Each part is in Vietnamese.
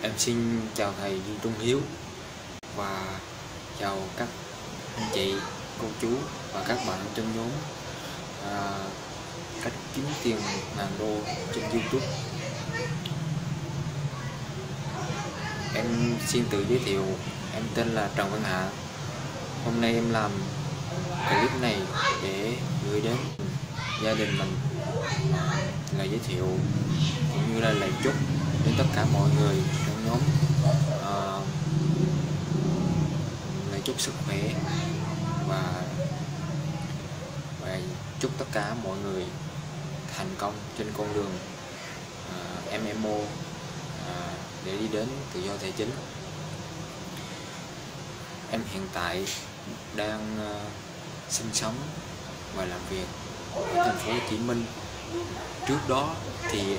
Em xin chào thầy Duy Trung Hiếu và chào các anh chị, cô chú và các bạn trong nhóm cách kiếm tiền $1000 trên YouTube. Em xin tự giới thiệu, em tên là Trần Văn Hạ. Hôm nay em làm clip này để gửi đến gia đình mình, là giới thiệu cũng như là lời chúc đến tất cả mọi người trong nhóm, lời chúc sức khỏe và chúc tất cả mọi người thành công trên con đường MMO để đi đến tự do tài chính. Em hiện tại đang sinh sống và làm việc ở thành phố Hồ Chí Minh. Trước đó thì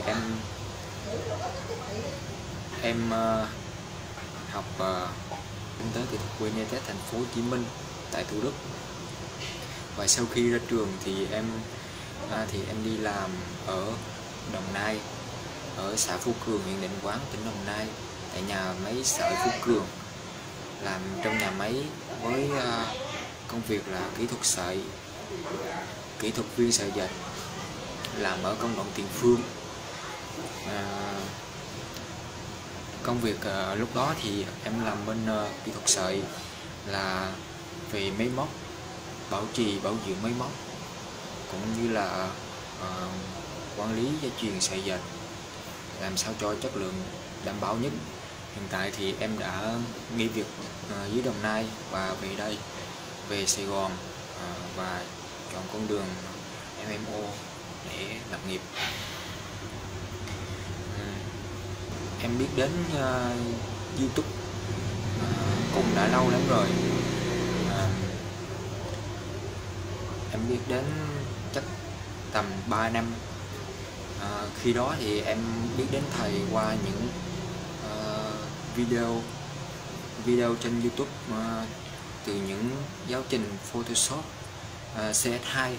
em học kinh tế kỹ thuật Unitec thành phố Hồ Chí Minh tại Thủ Đức. Và sau khi ra trường thì em đi làm ở Đồng Nai, ở xã Phú Cường, huyện Định Quán, tỉnh Đồng Nai, tại nhà máy sợi Phú Cường, làm trong nhà máy với công việc là kỹ thuật sợi, kỹ thuật viên sợi dệt, làm ở công đoạn Tiền Phương. Công việc lúc đó thì em làm bên kỹ thuật sợi là về máy móc, bảo trì bảo dưỡng máy móc, cũng như là quản lý dây chuyền sợi dệt, làm sao cho chất lượng đảm bảo nhất. Hiện tại thì em đã nghỉ việc dưới Đồng Nai và về đây, về Sài Gòn, và chọn con đường MMO để lập nghiệp. Em biết đến YouTube cũng đã lâu lắm rồi. Em biết đến chắc tầm 3 năm. Khi đó thì em biết đến thầy qua những video trên YouTube, từ những giáo trình Photoshop CS2,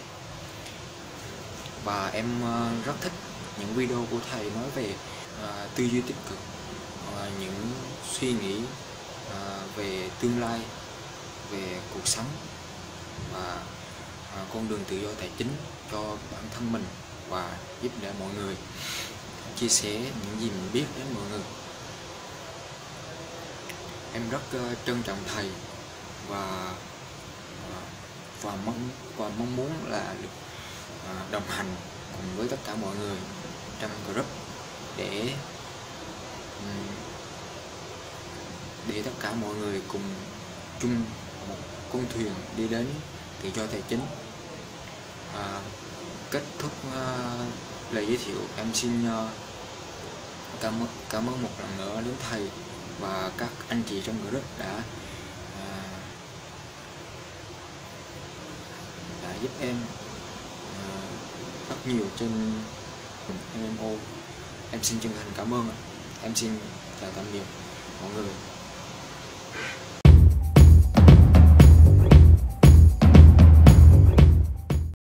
và em rất thích những video của thầy nói về tư duy tích cực, những suy nghĩ về tương lai, về cuộc sống và con đường tự do tài chính cho bản thân mình, và giúp đỡ mọi người, chia sẻ những gì mình biết đến mọi người. Em rất trân trọng thầy và mong muốn là được đồng hành cùng với tất cả mọi người trong group để tất cả mọi người cùng chung một con thuyền đi đến tự do tài chính. Kết thúc lời giới thiệu, em xin cảm ơn một lần nữa đến thầy và các anh chị trong group đã giúp em rất nhiều trên MMO. Em xin chân thành cảm ơn. Em xin chào tạm biệt mọi người.